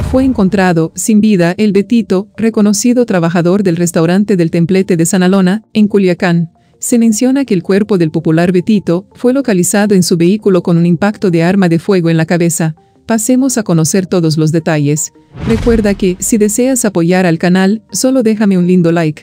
Fue encontrado, sin vida, el Betito, reconocido trabajador del restaurante del Templete de Sanalona, en Culiacán. Se menciona que el cuerpo del popular Betito fue localizado en su vehículo con un impacto de arma de fuego en la cabeza. Pasemos a conocer todos los detalles. Recuerda que, si deseas apoyar al canal, solo déjame un lindo like.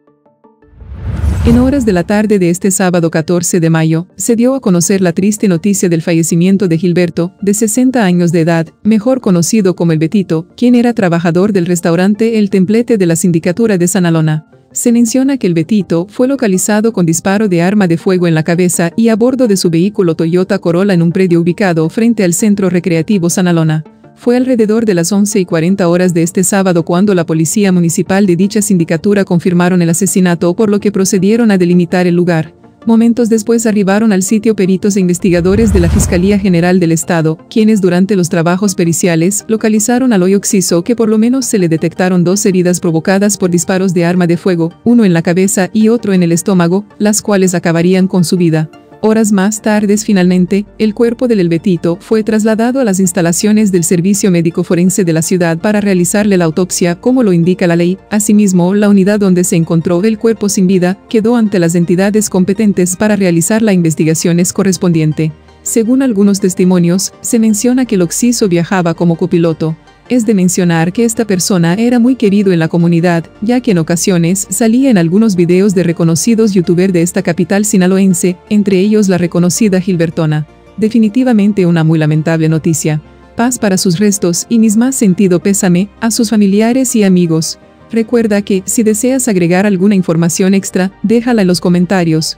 En horas de la tarde de este sábado 14 de mayo, se dio a conocer la triste noticia del fallecimiento de Gilberto, de 60 años de edad, mejor conocido como el Betito, quien era trabajador del restaurante El Templete de la Sindicatura de Sanalona. Se menciona que el Betito fue localizado con disparo de arma de fuego en la cabeza y a bordo de su vehículo Toyota Corolla en un predio ubicado frente al Centro Recreativo Sanalona. Fue alrededor de las 11:40 horas de este sábado cuando la policía municipal de dicha sindicatura confirmaron el asesinato, por lo que procedieron a delimitar el lugar. Momentos después arribaron al sitio peritos e investigadores de la Fiscalía General del Estado, quienes durante los trabajos periciales localizaron al hoy occiso, que por lo menos se le detectaron 2 heridas provocadas por disparos de arma de fuego, uno en la cabeza y otro en el estómago, las cuales acabarían con su vida. Horas más tarde, finalmente, el cuerpo del Betito fue trasladado a las instalaciones del Servicio Médico Forense de la ciudad para realizarle la autopsia, como lo indica la ley. Asimismo, la unidad donde se encontró el cuerpo sin vida quedó ante las entidades competentes para realizar la investigación correspondiente. Según algunos testimonios, se menciona que el occiso viajaba como copiloto. Es de mencionar que esta persona era muy querido en la comunidad, ya que en ocasiones salía en algunos videos de reconocidos youtubers de esta capital sinaloense, entre ellos la reconocida Gilbertona. Definitivamente una muy lamentable noticia. Paz para sus restos y mis más sentido pésame a sus familiares y amigos. Recuerda que, si deseas agregar alguna información extra, déjala en los comentarios.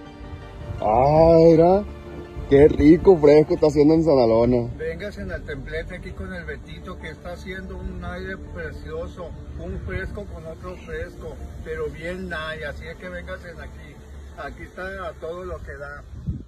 Mira, qué rico fresco está haciendo en Sanalona. Vengas en el Templete aquí con el Betito, que está haciendo un aire precioso, un fresco con otro fresco, pero bien nice, así es que vengas en aquí. Aquí está a todo lo que da.